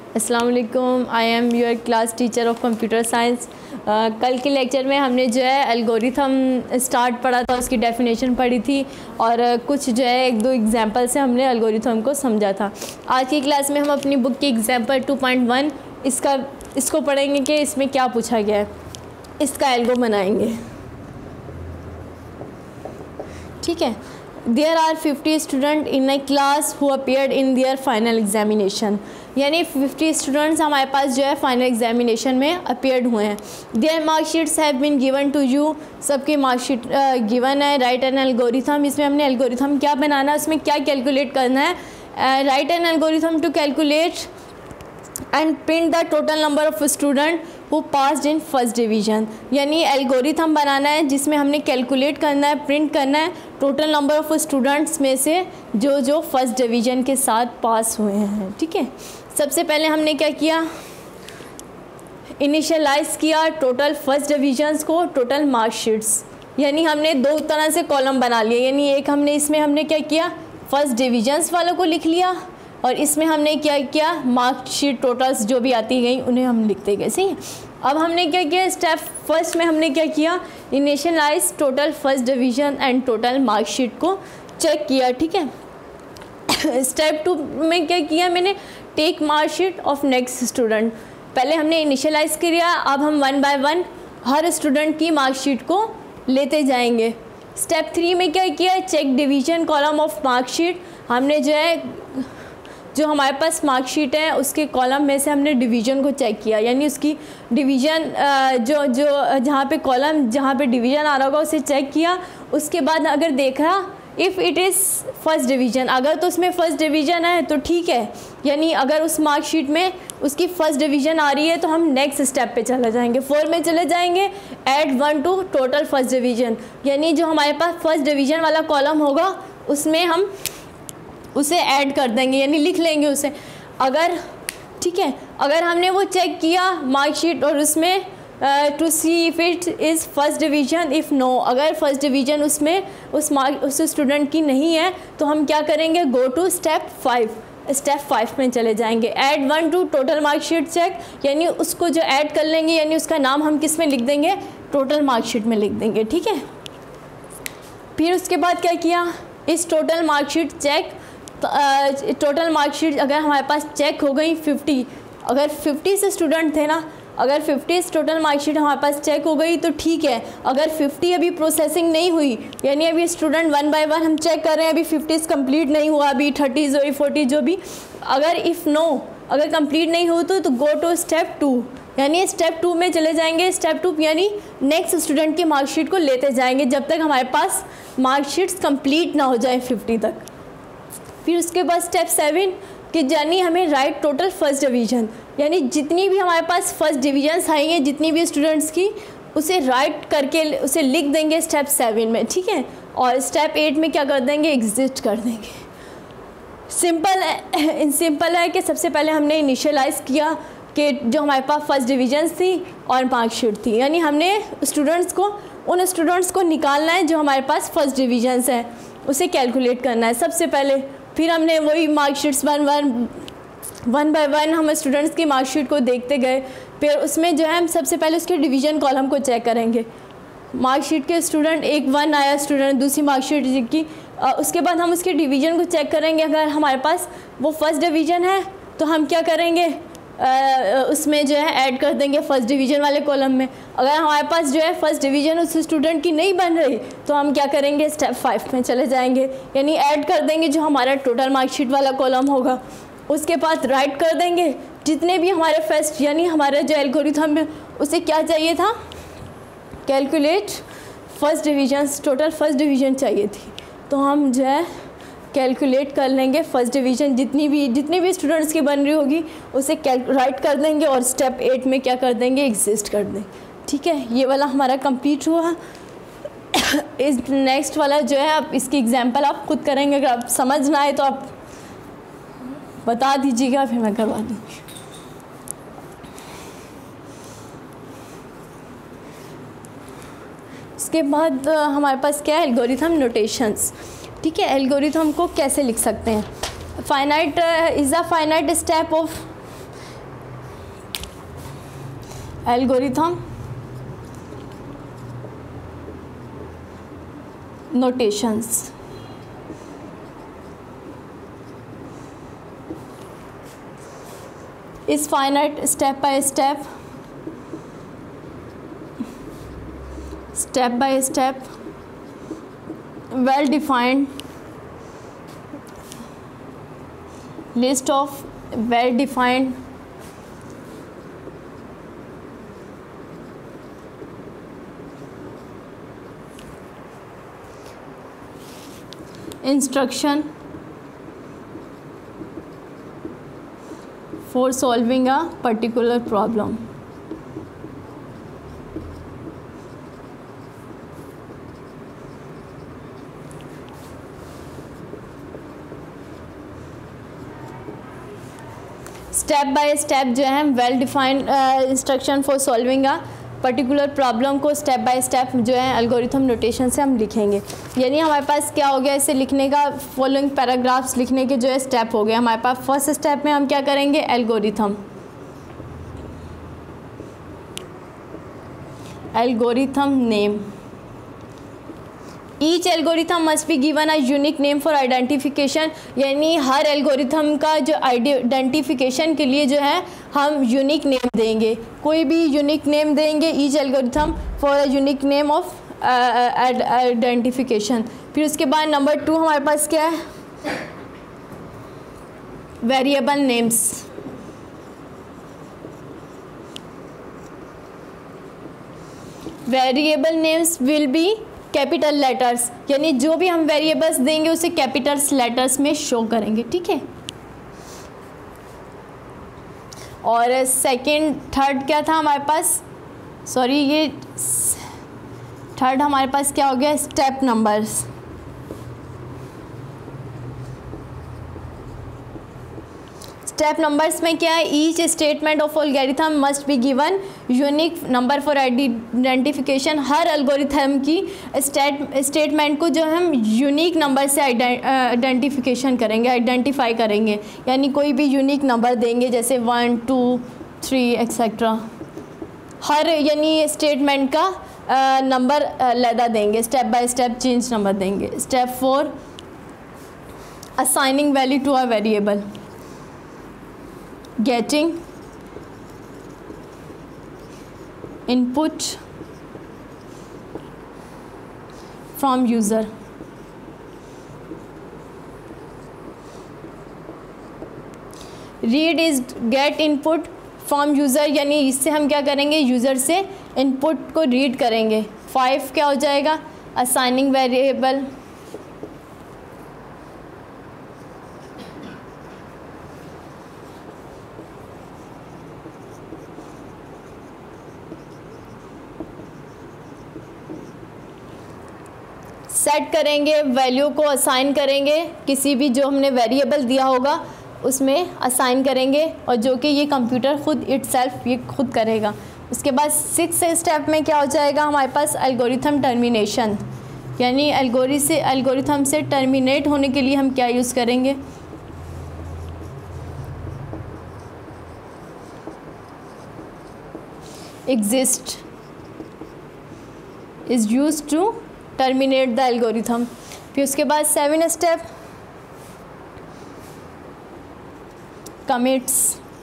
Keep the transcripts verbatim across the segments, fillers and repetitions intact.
अस्सलाम वालेकुम, I am your class teacher of computer science. कल के लेक्चर में हमने जो है एल्गोरिथम स्टार्ट पढ़ा था, उसकी डेफिनेशन पढ़ी थी और uh, कुछ जो है एक दो एग्जांपल से हमने एल्गोरिथम को समझा था। आज की क्लास में हम अपनी बुक की एग्जांपल टू पॉइंट वन इसका इसको पढ़ेंगे कि इसमें क्या पूछा गया है, इसका एल्गो बनाएंगे। ठीक है। There are fifty student in a class who appeared in their final examination, यानी फिफ्टी स्टूडेंट्स हमारे पास जो है फाइनल एग्जामिनेशन में अपीयर्ड हुए हैं। Their marksheets have been given to you, सबकी मार्कशीट गिवन है। राइट एन एल्गोरिथम, इसमें हमने एल्गोरिथम क्या बनाना है, उसमें क्या कैलकुलेट करना है। Write an algorithm to calculate and print the total number of student who passed in first division, यानी एल्गोरिथम बनाना है जिसमें हमने कैलकुलेट करना है, प्रिंट करना है टोटल नंबर ऑफ स्टूडेंट्स में से जो जो फर्स्ट डिवीज़न के साथ पास हुए हैं। ठीक है। सबसे पहले हमने क्या किया, इनिशियलाइज किया टोटल फर्स्ट डिवीजन्स को टोटल मार्कशीट्स, यानी हमने दो तरह से कॉलम बना लिए, यानी एक हमने इसमें हमने क्या किया फर्स्ट डिवीजन्स वालों को लिख लिया और इसमें हमने क्या किया मार्कशीट टोटल्स जो भी आती गई उन्हें हम लिखते गए। सही है। अब हमने क्या किया, स्टेप फर्स्ट में हमने क्या किया, initialise total first division and total marksheet को चेक किया। ठीक है। स्टेप टू में क्या किया मैंने, take marksheet of next student. पहले हमने इनिशियलाइज किया, अब हम वन बाय वन हर स्टूडेंट की मार्कशीट को लेते जाएंगे। स्टेप थ्री में क्या किया, check division column of marksheet, हमने जो है जो हमारे पास मार्कशीट है उसके कॉलम में से हमने डिवीज़न को चेक किया, यानी उसकी डिवीज़न जो जो जहाँ पे कॉलम जहाँ पे डिवीज़न आ रहा होगा उसे चेक किया। उसके बाद अगर देखा if it is first division, अगर तो उसमें फ़र्स्ट डिवीज़न है तो ठीक है, यानी अगर उस मार्कशीट में उसकी फ़र्स्ट डिवीज़न आ रही है तो हम नेक्स्ट स्टेप पे चले जाएंगे, फोर में चले जाएंगे, add one to total first division, यानी जो हमारे पास फर्स्ट डिवीज़न वाला कॉलम होगा उसमें हम उसे ऐड कर देंगे, यानी लिख लेंगे उसे। अगर ठीक है, अगर हमने वो चेक किया मार्कशीट और उसमें to see if it is first division, if no, अगर फर्स्ट डिवीज़न उसमें उस मार्क उस स्टूडेंट की नहीं है तो हम क्या करेंगे, go to step five, step five में चले जाएंगे। Add one to total marksheet check, यानी उसको जो ऐड कर लेंगे, यानी उसका नाम हम किस में लिख देंगे, टोटल मार्कशीट में लिख देंगे। ठीक है। फिर उसके बाद क्या किया, इस total marksheet check, total marksheet अगर हमारे पास चेक हो गई फिफ्टी, अगर फिफ्टी से स्टूडेंट थे ना, अगर फिफ्टी टोटल मार्कशीट हमारे पास चेक हो गई तो ठीक है। अगर फिफ्टी अभी प्रोसेसिंग नहीं हुई, यानी अभी स्टूडेंट वन बाय वन हम चेक कर रहे हैं, अभी फिफ्टीज़ कंप्लीट नहीं हुआ, अभी थर्टीज़ और फोर्टी जो भी, अगर इफ़ नो अगर कंप्लीट नहीं हो तो, तो गो टू स्टेप टू, यानी स्टेप टू में चले जाएंगे। स्टेप टू यानी नेक्स्ट स्टूडेंट की मार्कशीट को लेते जाएंगे जब तक हमारे पास मार्कशीट्स कंप्लीट ना हो जाए फिफ्टी तक। फिर उसके बाद स्टेप सेवन कि यानी हमें राइट टोटल फर्स्ट डिवीज़न, यानी जितनी भी हमारे पास फर्स्ट डिवीजन्स आएंगे जितनी भी स्टूडेंट्स की, उसे राइट करके उसे लिख देंगे स्टेप सेवन में। ठीक है। और स्टेप एट में क्या कर देंगे, एग्जिस्ट कर देंगे। सिंपल है, सिंपल है कि सबसे पहले हमने इनिशियलाइज़ किया कि जो हमारे पास फर्स्ट डिवीजन्स थी और मार्कशीट थी, यानी हमने स्टूडेंट्स को उन स्टूडेंट्स को निकालना है जो हमारे पास फर्स्ट डिवीजन्स हैं, उसे कैलकुलेट करना है सबसे पहले। फिर हमने वही marksheets one one one by one हम स्टूडेंट्स की मार्कशीट को देखते गए। फिर उसमें जो है हम सबसे पहले उसके डिवीज़न कॉलम को चेक करेंगे। मार्कशीट के स्टूडेंट एक वन आया स्टूडेंट दूसरी मार्कशीट की, उसके बाद हम उसके डिवीज़न को चेक करेंगे। अगर हमारे पास वो फर्स्ट डिवीज़न है तो हम क्या करेंगे, आ, उसमें जो है ऐड कर देंगे फर्स्ट डिवीज़न वाले कॉलम में। अगर हमारे पास जो है फर्स्ट डिवीज़न उस स्टूडेंट की नहीं बन रही तो हम क्या करेंगे, स्टेप फाइव में चले जाएंगे, यानी ऐड कर देंगे जो हमारा टोटल मार्कशीट वाला कॉलम होगा। उसके बाद राइट कर देंगे जितने भी हमारे फर्स्ट, यानी हमारा जो एल्गोरिथम में उसे क्या चाहिए था, calculate first divisions, total first division चाहिए थी, तो हम जो है कैलकुलेट कर लेंगे फर्स्ट डिवीज़न जितनी भी जितनी भी स्टूडेंट्स की बन रही होगी उसे राइट कर देंगे और स्टेप एट में क्या कर देंगे, एग्जिस्ट कर देंगे। ठीक है। ये वाला हमारा कंप्लीट हुआ। इस नेक्स्ट वाला जो है आप इसकी एग्जांपल आप खुद करेंगे, अगर आप समझ ना आए तो आप बता दीजिएगा, फिर मैं करवा दूँगी। इसके बाद हमारे पास क्या है, एल्गोरिथम नोटेशंस। ठीक है। एल्गोरिथम को कैसे लिख सकते हैं, finite is a finite step of algorithm notations. इस finite step by step step by step well defined list of well defined instruction for solving a particular problem. Step by step जो है well defined instruction for solving a particular problem को step by step जो है algorithm notation से हम लिखेंगे। यानी हमारे पास क्या हो गया, इसे लिखने का फॉलोइंग पैराग्राफ्स लिखने के जो है स्टेप हो गए हमारे पास। फर्स्ट स्टेप में हम क्या करेंगे, algorithm algorithm name. Each algorithm must be given a unique name for identification, यानी हर एल्गोरिथम का जो आइडेंटिफिकेशन के लिए जो है हम यूनिक नेम देंगे, कोई भी यूनिक नेम देंगे each algorithm for a unique name of identification. फिर उसके बाद नंबर टू हमारे पास क्या है, variable names. Variable names will be capital letters, यानी जो भी हम वेरिएबल्स देंगे उसे कैपिटल्स लेटर्स में शो करेंगे, ठीक है। और सेकंड थर्ड क्या था हमारे पास, सॉरी ये थर्ड हमारे पास क्या हो गया, स्टेप नंबर्स। स्टेप नंबर्स में क्या है, each statement of algorithm must be given unique number for identification. हर एल्गोरिथम की स्टेट स्टेटमेंट को जो हम यूनिक नंबर से आइडेंटिफिकेशन करेंगे, आइडेंटिफाई करेंगे, यानी कोई भी यूनिक नंबर देंगे जैसे वन टू थ्री एक्सेट्रा। हर यानी स्टेटमेंट का नंबर अलग देंगे, step by step change number देंगे। Step four, assigning value to a variable, getting input from user। read is get input from user, यानी इससे हम क्या करेंगे, यूज़र से इनपुट को रीड करेंगे। फाइव क्या हो जाएगा, असाइनिंग वेरिएबल। सेट करेंगे, वैल्यू को असाइन करेंगे, किसी भी जो हमने वेरिएबल दिया होगा उसमें असाइन करेंगे, और जो कि ये कंप्यूटर खुद इटसेल्फ ये खुद करेगा। उसके बाद सिक्स स्टेप में क्या हो जाएगा हमारे पास, एल्गोरिथम टर्मिनेशन, यानी एल्गोरी से एल्गोरिथम से टर्मिनेट होने के लिए हम क्या यूज़ करेंगे, exist is used to terminate the algorithm. फिर उसके बाद सेवन स्टेप, कमिट्स,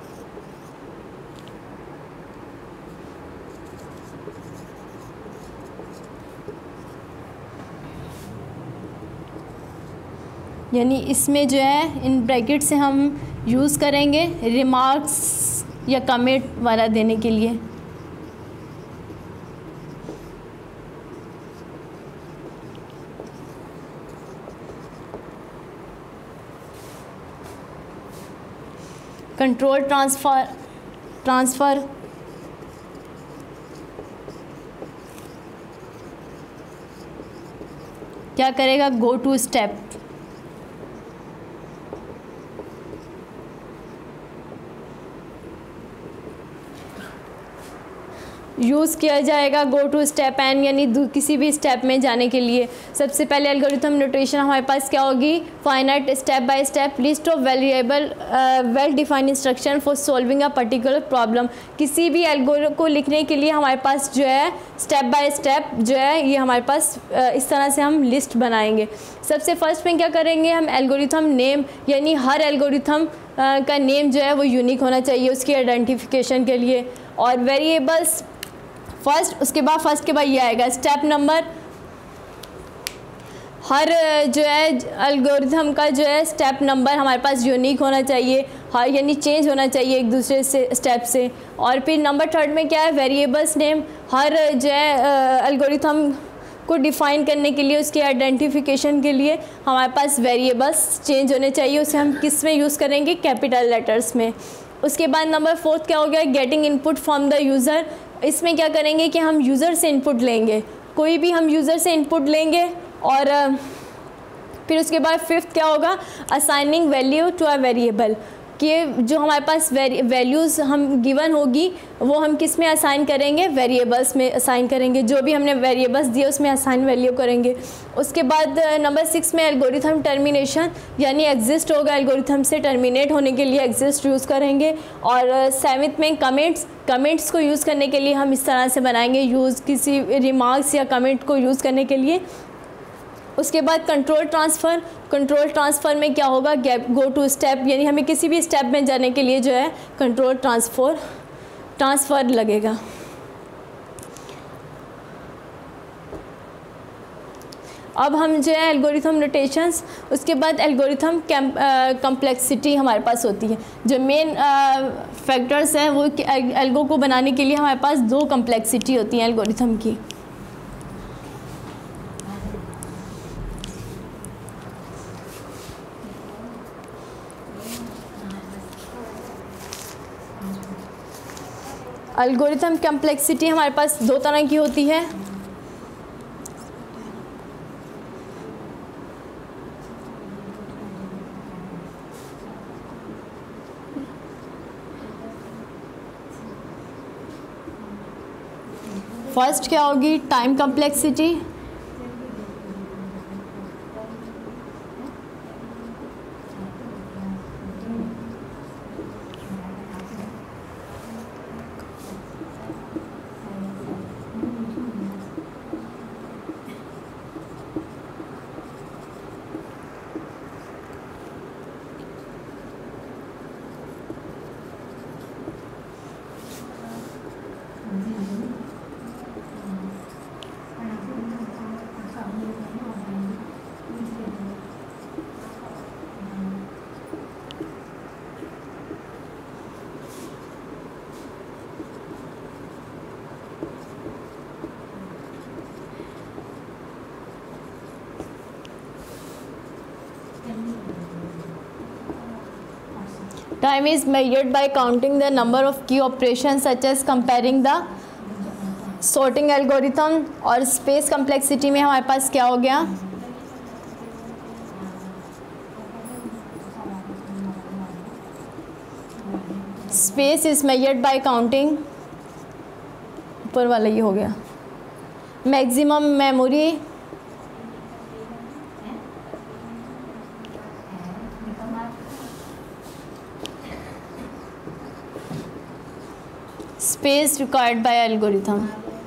यानी इसमें जो है इन ब्रैकेट से हम यूज़ करेंगे रिमार्क्स या कमिट वाला देने के लिए। कंट्रोल ट्रांसफ़र ट्रांसफ़र क्या करेगा, गो टू स्टेप। यूज़ किया जाएगा गो टू स्टेप एन, यानी किसी भी स्टेप में जाने के लिए। सबसे पहले एल्गोरिथम नोटेशन हमारे पास क्या होगी, finite step by step list of variable well defined instruction for solving a particular problem. किसी भी एल्गोरिथम को लिखने के लिए हमारे पास जो है स्टेप बाय स्टेप जो है ये हमारे पास uh, इस तरह से हम लिस्ट बनाएंगे। सबसे फर्स्ट में क्या करेंगे, हम एल्गोरिथम नेम, यानी हर एल्गोरिथम uh, का नेम जो है वो यूनिक होना चाहिए उसकी आइडेंटिफिकेशन के लिए। और वेरिएबल्स फर्स्ट, उसके बाद फर्स्ट के बाद ये आएगा स्टेप नंबर। हर जो है एल्गोरिथम का जो है स्टेप नंबर हमारे पास यूनिक होना चाहिए, हर यानी चेंज होना चाहिए एक दूसरे से स्टेप से। और फिर नंबर थर्ड में क्या है, वेरिएबल्स नेम। हर जो है एल्गोरिथम को डिफ़ाइन करने के लिए, उसके आइडेंटिफिकेशन के लिए हमारे पास वेरिएबल्स चेंज होने चाहिए। उसे हम किस में यूज़ करेंगे, कैपिटल लेटर्स में। उसके बाद नंबर फोर्थ क्या हो गया, getting input from the user. इसमें क्या करेंगे कि हम यूज़र से इनपुट लेंगे, कोई भी हम यूज़र से इनपुट लेंगे। और फिर उसके बाद फिफ्थ क्या होगा, assigning value to a variable, कि जो हमारे पास वैल्यूज़ हम गिवन होगी वो हम किस में असाइन करेंगे, वेरिएबल्स में असाइन करेंगे। जो भी हमने वेरिएबल्स दिए उसमें असाइन वैल्यू करेंगे। उसके बाद नंबर सिक्स में एल्गोरिथम टर्मिनेशन, यानी एग्जिस्ट होगा, एल्गोरिथम से टर्मिनेट होने के लिए एग्जिस्ट यूज़ करेंगे। और सेवन्थ में कमेंट्स, कमेंट्स को यूज़ करने के लिए हम इस तरह से बनाएंगे यूज़, किसी रिमार्क्स या कमेंट को यूज़ करने के लिए। उसके बाद कंट्रोल ट्रांसफ़र, कंट्रोल ट्रांसफ़र में क्या होगा, गैप गो टू स्टेप, यानी हमें किसी भी स्टेप में जाने के लिए जो है कंट्रोल ट्रांसफर ट्रांसफ़र लगेगा। अब हम जो है एल्गोरिथम नोटेशंस, उसके बाद एल्गोरिथम कम्प्लेक्सिटी हमारे पास होती है। जो मेन फैक्टर्स हैं वो एल्गो को बनाने के लिए हमारे पास दो कम्प्लेक्सिटी होती हैं एल्गोरिथम की। एल्गोरिथम कम्प्लेक्सिटी हमारे पास दो तरह की होती है। फर्स्ट क्या होगी, time complexity. Time is measured by counting the number of key operations such as comparing the sorting algorithm। और space complexity में हमारे पास क्या हो गया, space is measured by counting, ऊपर वाला ये हो गया maximum memory, space required by algorithm।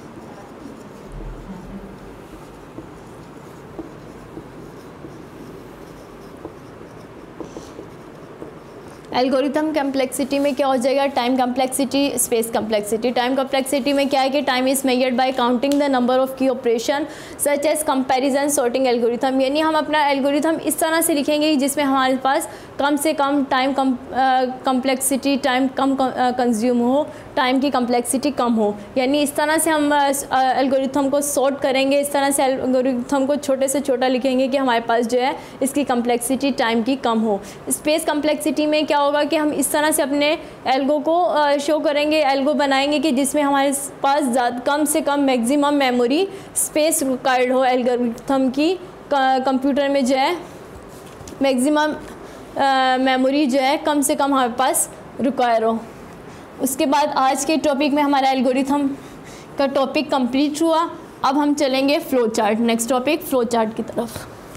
Algorithm complexity में क्या हो जाएगा, time complexity, space complexity. Time complexity में क्या है कि time is measured by counting the number of key operation such as comparison sorting algorithm, यानी हम अपना एल्गोरिथम इस तरह से लिखेंगे जिसमें हमारे पास कम से कम टाइम कम कम्प्लेक्सिटी टाइम कम कंज्यूम हो, टाइम की कम्प्लेक्सिटी कम हो। यानी इस तरह से हम एल्गोरिथम को सॉर्ट करेंगे, इस तरह से एल्गोरिथम को छोटे से छोटा लिखेंगे कि हमारे पास जो है इसकी कम्प्लेक्सिटी टाइम की कम हो। स्पेस कम्प्लेक्सिटी में क्या होगा कि हम इस तरह से अपने एल्गो को शो करेंगे, एल्गो बनाएंगे कि जिसमें हमारे पास ज़्यादा कम से कम मैक्सिमम मेमोरी स्पेस रिक्वायर्ड हो एल्गोरिथम की, कंप्यूटर में जो है मैक्सिमम मेमोरी जो है कम से कम हमारे पास रिक्वायर हो। उसके बाद आज के टॉपिक में हमारा एल्गोरिथम का टॉपिक कंप्लीट हुआ। अब हम चलेंगे flow chart, next topic flow chart की तरफ।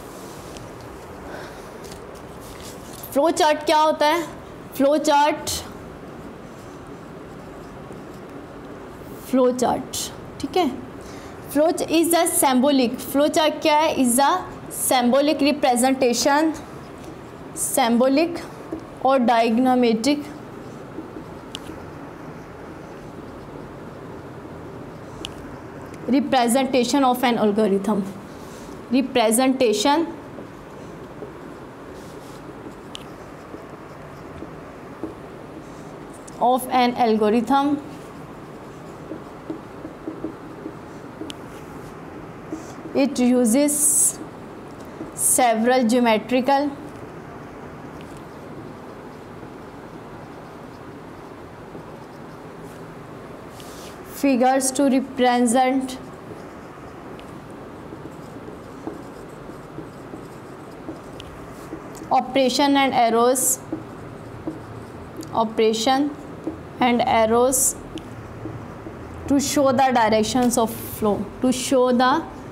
फ्लो चार्ट क्या होता है? फ्लो चार्ट फ्लो चार्ट ठीक है, flow is a symbolic, flow chart क्या है? Is a symbolic representation, symbolic और diagrammatic representation of an algorithm, representation of an algorithm it uses several geometrical figures to represent operation and arrows, operation and arrows to show the directions of flow, to show the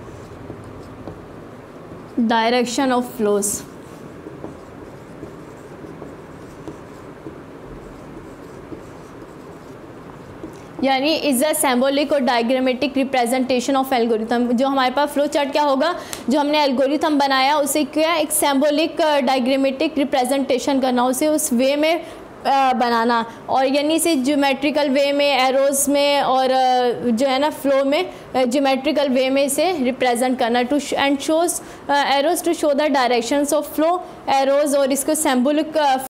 direction of flows. यानी is a symbolic और diagrammatic representation of algorithm. जो हमारे पास flow chart क्या होगा, जो हमने algorithm बनाया उसे क्या, एक सिंबॉलिक डायग्रामेटिक रिप्रेजेंटेशन करना, उसे उस वे में आ, बनाना, और यानी इसे ज्योमेट्रिकल वे में, एरोज़ में, और आ, जो है ना फ्लो में ज्योमेट्रिकल वे में इसे रिप्रेजेंट करना। To end shows arrows to show the directions of flow arrows, और इसको सिंबॉलिक